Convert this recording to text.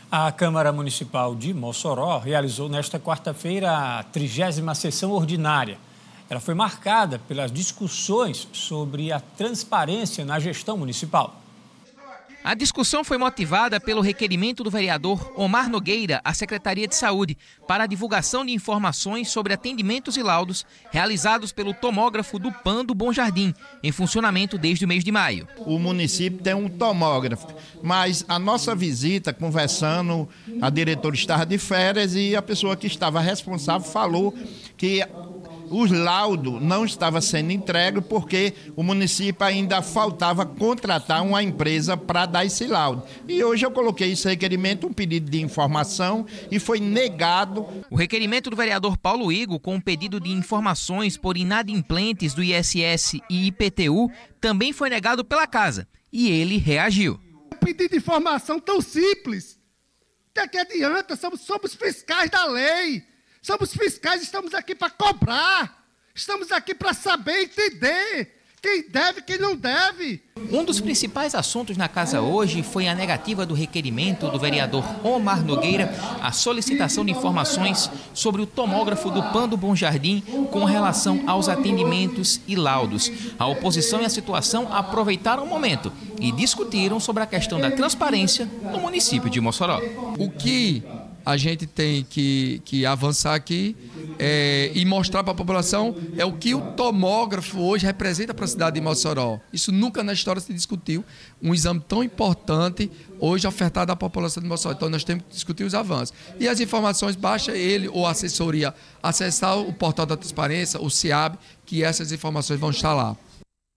A Câmara Municipal de Mossoró realizou nesta quarta-feira a 30ª sessão ordinária. Ela foi marcada pelas discussões sobre a transparência na gestão municipal. A discussão foi motivada pelo requerimento do vereador Omar Nogueira à Secretaria de Saúde para a divulgação de informações sobre atendimentos e laudos realizados pelo tomógrafo do PAN do Bom Jardim, em funcionamento desde o mês de maio. O município tem um tomógrafo, mas a nossa visita, conversando, a diretora estava de férias e a pessoa que estava responsável falou que os laudos não estavam sendo entregues porque o município ainda faltava contratar uma empresa para dar esse laudo. E hoje eu coloquei esse requerimento, um pedido de informação, e foi negado. O requerimento do vereador Paulo Igor, com um pedido de informações por inadimplentes do ISS e IPTU, também foi negado pela Casa. E ele reagiu. Pedido de informação tão simples. Até que adianta, somos fiscais da lei. Somos fiscais, estamos aqui para cobrar, estamos aqui para saber e entender quem deve e quem não deve. Um dos principais assuntos na casa hoje foi a negativa do requerimento do vereador Omar Nogueira à solicitação de informações sobre o tomógrafo do PAN do Bom Jardim com relação aos atendimentos e laudos. A oposição e a situação aproveitaram o momento e discutiram sobre a questão da transparência no município de Mossoró. O que a gente tem que avançar aqui e mostrar para a população é o que o tomógrafo hoje representa para a cidade de Mossoró. Isso nunca na história se discutiu. Um exame tão importante hoje ofertado à população de Mossoró. Então nós temos que discutir os avanços. E as informações, basta ele ou a assessoria acessar o portal da transparência, o CIAB, que essas informações vão estar lá.